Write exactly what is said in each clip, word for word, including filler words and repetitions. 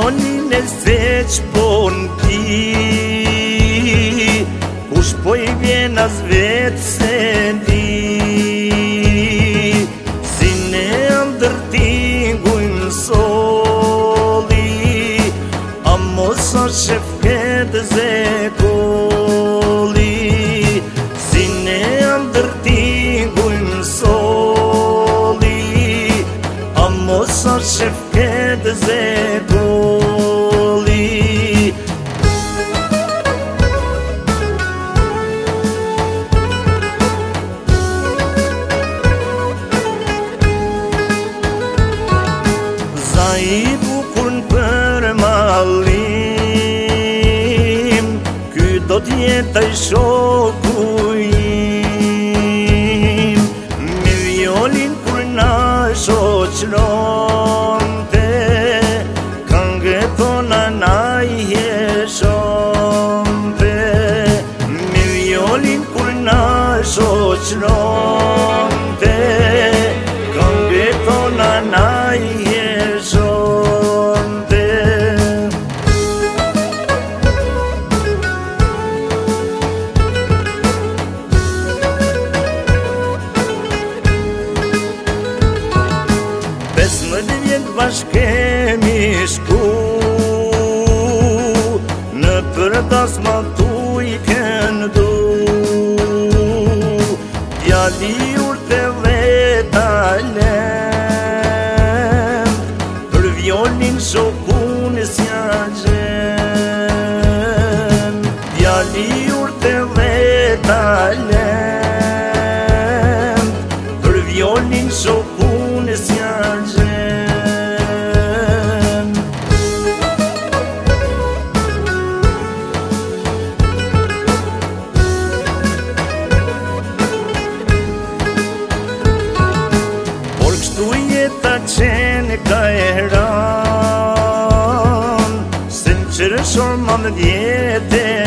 fjallin e veç po n'ki, kush po i vjen as vetë se di, si ne ndërtingujnë soli, a mos është shefket zekoli, si ne ndërtingujnë soli, a mos është shefket zekoli. Za i bukur në për malim, ky do t'jetaj shoku im, me violin kur na shoqronte, këngët tona na i heshonte, me violin kur na shoqronte, këngët tona na i heshonte. Pesëmbëdhjetë vjet bashkë kemi shku, në përdas ma tu i këndu, djali urte dhe talent, për violin shokun e s'ja gjen, djali urte dhe talent, për violin shokun e s'ja gjen. Por kështu jeta qenë ka e ran, se në qërëshor ma në djetë e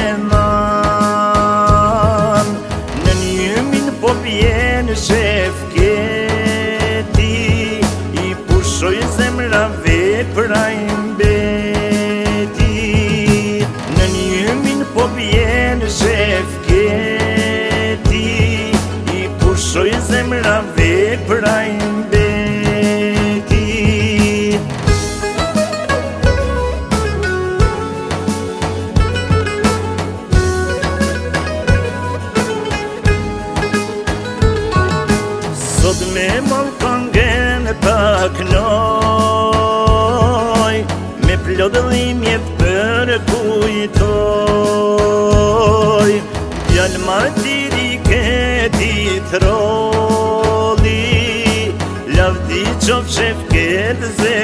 man, në njëmin po pjenë shefketi, i pushoj zemrave pra i mbeti, në njëmin po pjenë shefketi, i pushoj zemrave pra i mbeti. Sot me mall këngën ta knoj, me plodëllime për kujtoj, djalë martiri këti troli, lavdi qof shefket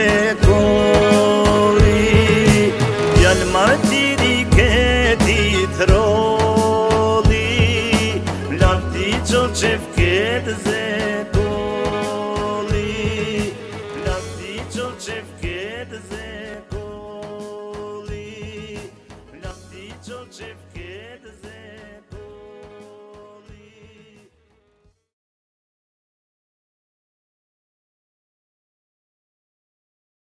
zekoli, djalë martiri këti troli, lavdi qof shefket zekoli, lavdi qof shefket zekoli.